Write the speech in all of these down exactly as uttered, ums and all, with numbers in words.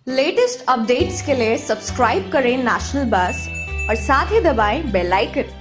Latest updates के लिए subscribe करें नेशनल बस और साथ ही दबाएं बेल आइकन।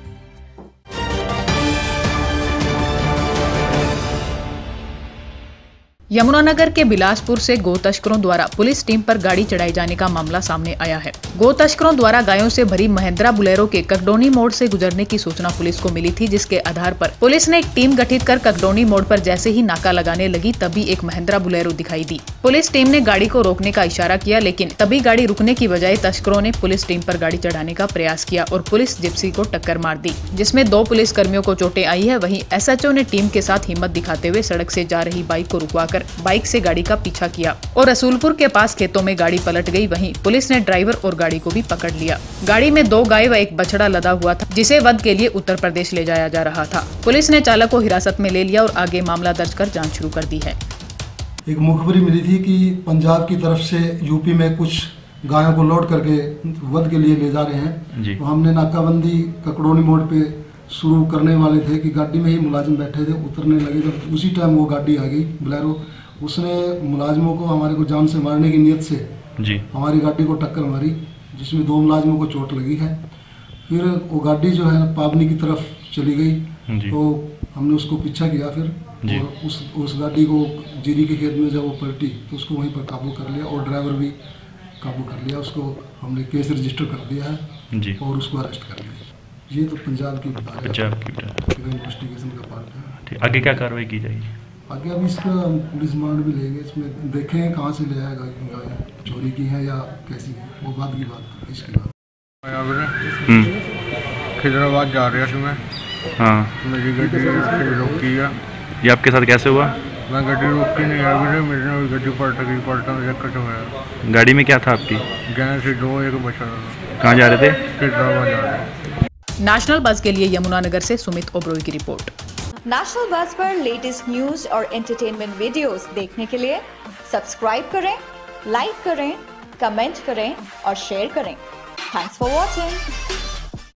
यमुनानगर के बिलासपुर से गो तस्करों द्वारा पुलिस टीम पर गाड़ी चढ़ाई जाने का मामला सामने आया है। गो तस्करों द्वारा गायों से भरी महिंद्रा बुलेरो के ककडोनी मोड़ से गुजरने की सूचना पुलिस को मिली थी, जिसके आधार पर पुलिस ने एक टीम गठित कर ककडोनी मोड़ पर जैसे ही नाका लगाने लगी तभी एक महिंद्रा बुलेरो दिखाई दी। पुलिस टीम ने गाड़ी को रोकने का इशारा किया, लेकिन तभी गाड़ी रुकने की बजाय तस्करों ने पुलिस टीम पर गाड़ी चढ़ाने का प्रयास किया और पुलिस जिप्सी को टक्कर मार दी, जिसमें दो पुलिस कर्मियों को चोटें आई है। वहीं एसएचओ ने टीम के साथ हिम्मत दिखाते हुए सड़क से जा रही बाइक को रुकवाकर बाइक से गाड़ी का पीछा किया और रसूलपुर के पास खेतों में गाड़ी पलट गई। वहीं पुलिस ने ड्राइवर और गाड़ी को भी पकड़ लिया। गाड़ी में दो गाय व एक बछड़ा लदा हुआ था, जिसे वध के लिए उत्तर प्रदेश ले जाया जा रहा था। पुलिस ने चालक को हिरासत में ले लिया और आगे मामला दर्ज कर जांच शुरू कर दी है। एक मुखबरी मिली थी कि पंजाब की तरफ से यूपी में कुछ गायों को लोड करके वध के लिए ले जा रहे हैं। तो हमने नाकाबंदी ककडोनी मोड़ पे शुरू करने वाले थे कि गाड़ी में ही मुलाजिम बैठे थे, उतरने लगे। जब उसी टाइम वो गाड़ी आ गई बुलेरो, उसने मुलाजिमों को हमारे को जान से मारने की नियत से जी हमारी गाड़ी को टक्कर मारी, जिसमें दो मुलाजिमों को चोट लगी है। फिर वो गाड़ी जो है पावनी की तरफ चली गई, तो हमने उसको पीछा किया फिर और उस उस गाड़ी को जीरी के खेत में जब वो पलटी तो उसको वहीं पर काबू कर लिया और ड्राइवर भी काबू कर लिया। उसको हमने केस रजिस्टर कर दिया है जी और उसको अरेस्ट कर लिया। ये तो पंजाब की पंजाब की इन्वेस्टिगेशन का पार्ट है। आगे क्या कार्रवाई की जाएगी? आगे अभी इसका पुलिस रिमांड भी लेंगे, इसमें देखेंगे कहाँ से ले आएगा, चोरी की है या कैसी है, वो बात की बात है। इसकी बात खिजराबाद जा रहा था मैं। हाँ, मेरी गाड़ी रोकी है। ये आपके साथ कैसे हुआ? मैं गाड़ी रोकी नहीं है, मेरी गाड़ी पलट गई। पलटने चक्कर में हुआ। गाड़ी में क्या था आपकी? गैस से दो एक बचा था। कहाँ जा रहे थे? खिजराबाद जा रहे थे। नेशनल बस के लिए यमुनानगर से सुमित ओब्रोई की रिपोर्ट। नेशनल बस पर लेटेस्ट न्यूज और एंटरटेनमेंट वीडियोस देखने के लिए सब्सक्राइब करें, लाइक करें, कमेंट करें और शेयर करें। Thanks for watching.